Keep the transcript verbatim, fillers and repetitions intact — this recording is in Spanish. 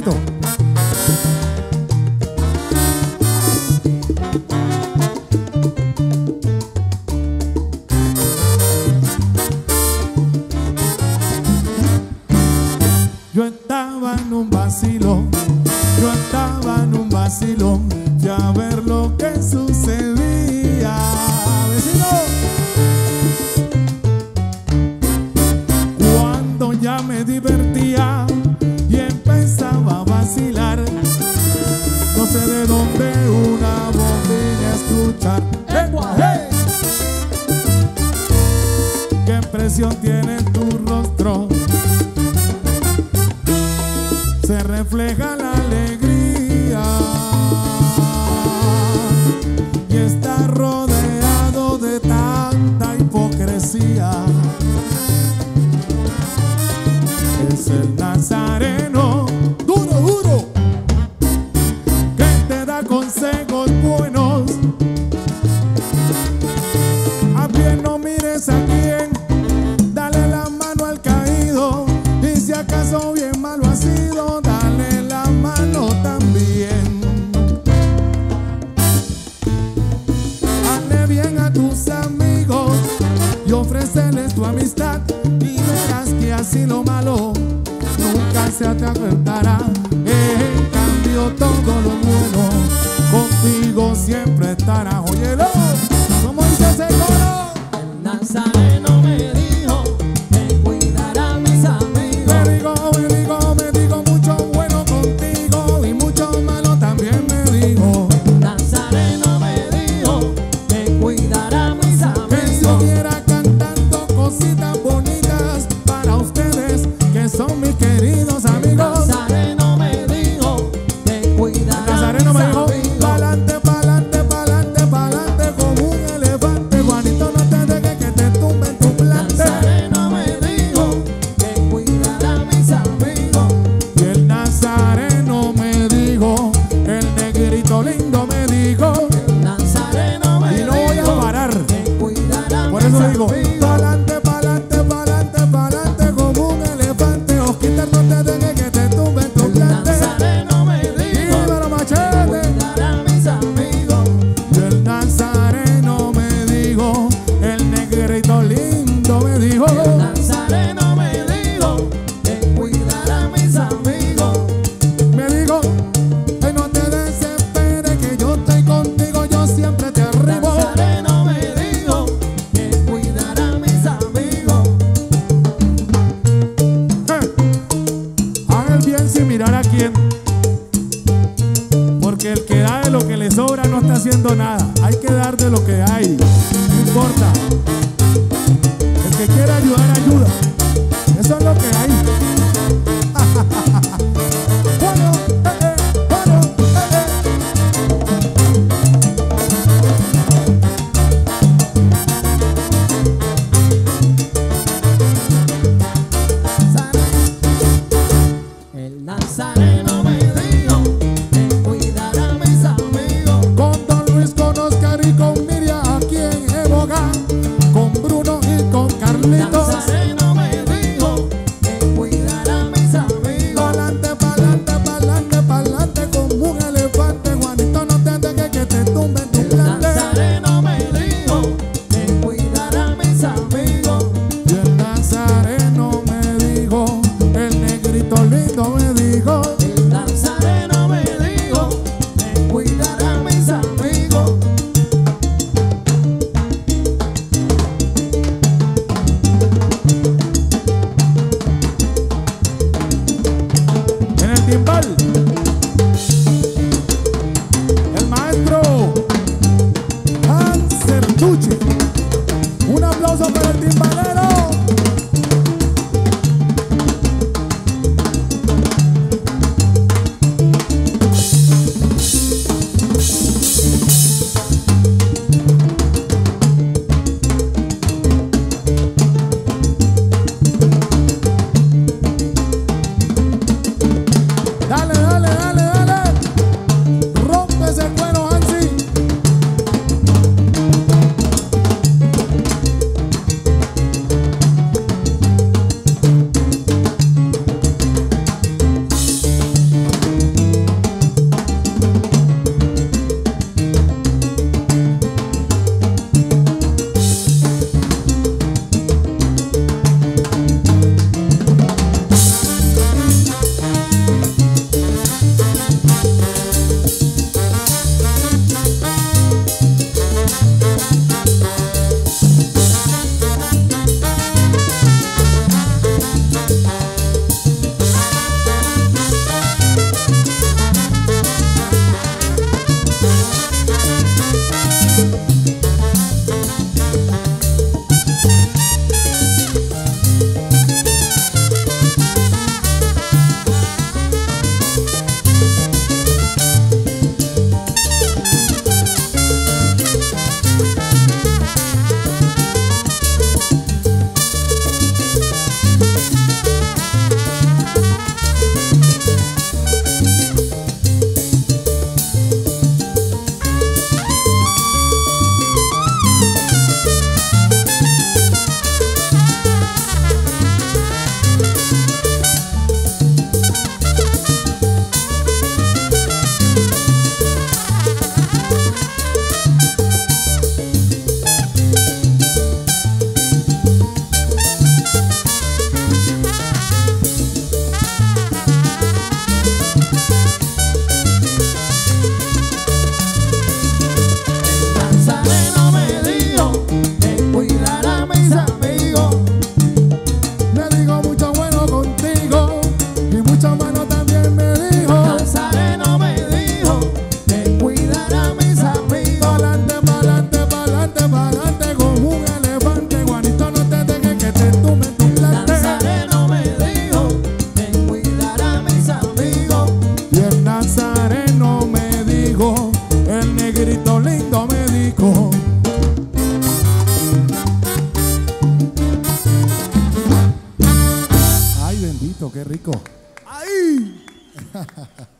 Juanito. Yo estaba en un vacilón, yo estaba en un vacilón, fui a ver lo que sucedía. ¡Vecino! Cuando ya me divertía y empezaba a vacilar, no sé de dónde una voz vine a escuchar. ¡Eh! ¿Qué impresión tiene tu rostro? Se refleja la alegría y está rodeado de tanta hipocresía. Es el nazareno, duro, duro, que te da consejos buenos. A bien no mires a quién, dale la mano al caído, y si acaso bien malo ha sido, dale la mano también. Hazle bien a tus amigos y ofréceles tu amistad, y verás que así lo malo nunca se te afectará. En cambio todo lo bueno contigo siempre estará. Óyelo, como dice ese coro. El nazareno me dijo que cuidara a mis amigos. Me digo, me digo, me digo mucho bueno contigo y mucho malo también me dijo. El nazareno me dijo que cuidara a mis amigos. Que siguiera cantando cositas bonitas para ustedes, que son mis queridos amigos. El nazareno me dijo que cuidara El nazareno a mis me dijo, amigos. pa'lante, pa'lante, pa'lante, pa'lante como un elefante. Juanito, no te dejes que te tumben tu El plante. nazareno me dijo que cuidara a mis amigos. Y el nazareno me dijo, el negrito lindo me dijo, El nazareno me y no voy a dijo parar. que cuidara a Por mis eso le digo, amigos. pa'lante, pa'lante, pa'lante, pa'lante como un elefante. Osquita, no te dejes que te tumben tu El plante. nazareno me dijo Dímelo, machete. cuidara a mis amigos. Y el nazareno me dijo, el negrito lindo me dijo, El nazareno me dijo que cuidara a mis amigos. me dijo, ay, no te desesperes que yo estoy contigo, yo siempre te El arribo. nazareno me dijo que cuidara a mis amigos. Eh, Haz el bien sin mirar a quién, porque el que da de lo que le sobra no está haciendo nada. Hay que dar de lo que hay, no importa. El que quiera ayudar, ayuda. Eso es lo que hay. Bueno, eh, eh, bueno, eh, eh. El nazareno me dijo que cuidara a mis amigos. Con Don Luis, con Oscar y con Miriam aquí en Eboga, eso, qué rico. ¡Ahí!